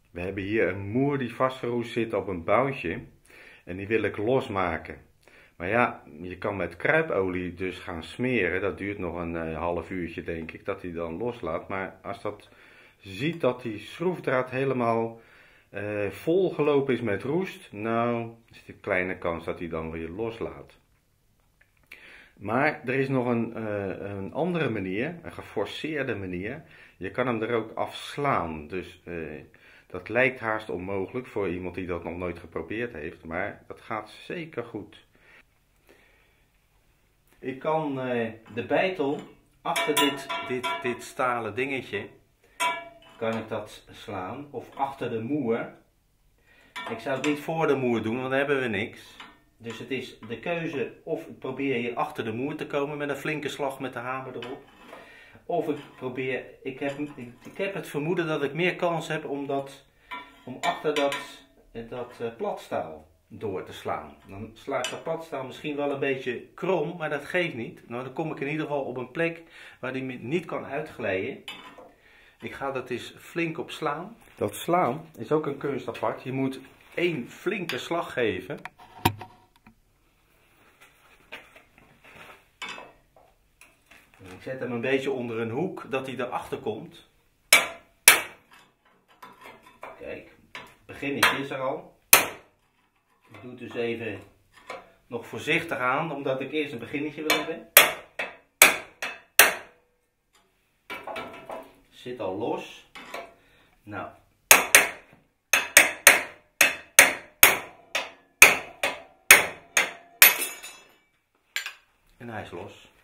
We hebben hier een moer die vastgeroest zit op een boutje en die wil ik losmaken. Maar ja, je kan met kruipolie dus gaan smeren. Dat duurt nog een half uurtje denk ik, dat hij dan loslaat. Maar als dat ziet dat die schroefdraad helemaal volgelopen is met roest, nou is het een kleine kans dat hij dan weer loslaat. Maar er is nog een andere manier, een geforceerde manier. Je kan hem er ook afslaan. Dus dat lijkt haast onmogelijk voor iemand die dat nog nooit geprobeerd heeft. Maar dat gaat zeker goed. Ik kan de beitel achter dit stalen dingetje, kan ik dat slaan. Of achter de moer. Ik zou het niet voor de moer doen, want dan hebben we niks. Dus het is de keuze of ik probeer hier achter de moer te komen met een flinke slag met de hamer erop. Of ik heb het vermoeden dat ik meer kans heb om achter dat platstaal door te slaan. Dan sla ik dat platstaal misschien wel een beetje krom, maar dat geeft niet. Nou, dan kom ik in ieder geval op een plek waar die niet kan uitglijden. Ik ga dat eens flink op slaan. Dat slaan is ook een kunst apart. Je moet één flinke slag geven. Ik zet hem een beetje onder een hoek, dat hij erachter komt. Kijk, het beginnetje is er al. Ik doe het dus even nog voorzichtig aan, omdat ik eerst een beginnetje wil hebben. Zit al los. Nou. En hij is los.